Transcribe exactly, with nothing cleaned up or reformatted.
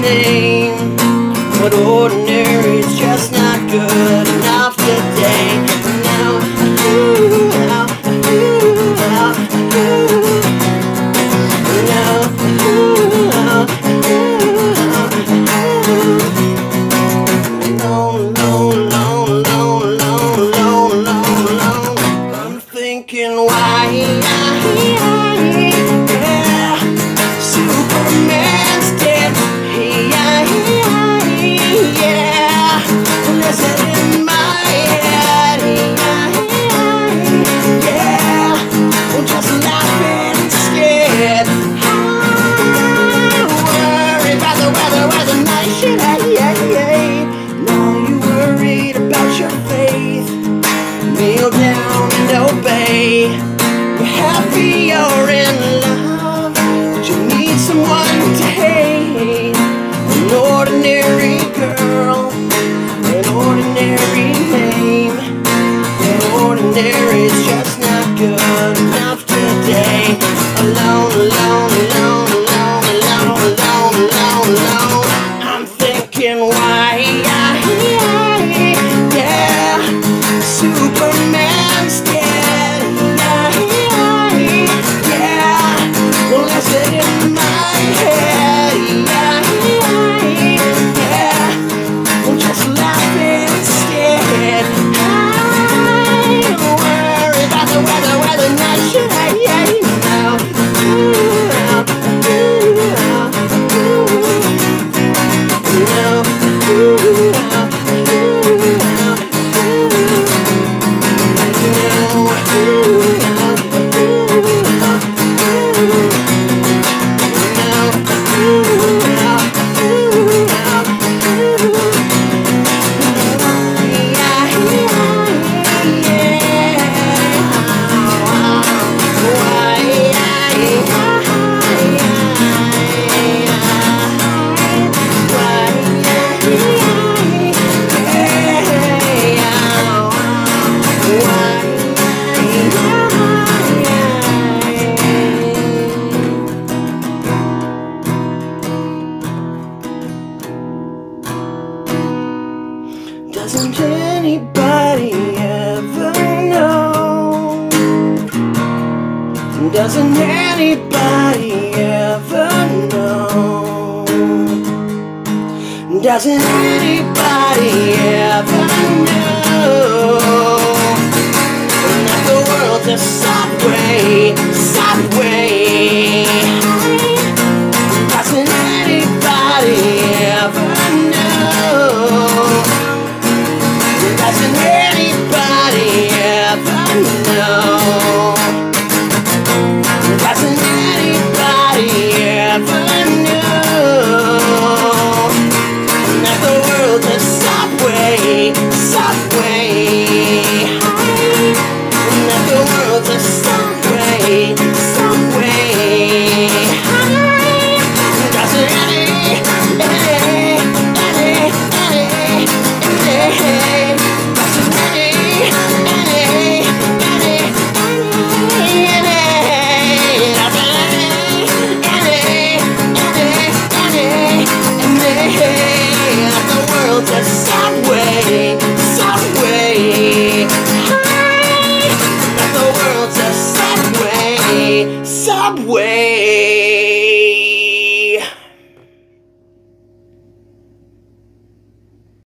name, but ordinary's just not good enough today. Now, ooh, now, ooh, now, ooh, now, ooh, now, ooh, long, long, long, long, long, long, long, long. I'm thinking why, yeah, Superman's dead. Kneel down and obey. You're happy you're in love, but you need someone to hate. An ordinary girl, an ordinary name, and ordinary's just not good enough today. Alone, alone, alone, alone, alone, alone, alone, alone. I'm thinking why, yeah, Superman's dead, yeah, yeah, well that's it in my head, yeah, yeah, well just laugh instead. I don't worry about the weather, weather, not should I, yeah, you know. Ooh, ooh, ooh, ooh, ooh, doesn't anybody ever know? Doesn't anybody ever know? Doesn't anybody ever know that the world's a subway, subway? Doesn't anybody ever know? Doesn't anybody ever know? Doesn't anybody ever know that the world's a subway, subway? That the world's a subway, subway. Doesn't any, any, any, any, any. The subway, subway. Hi, the world's a subway, subway.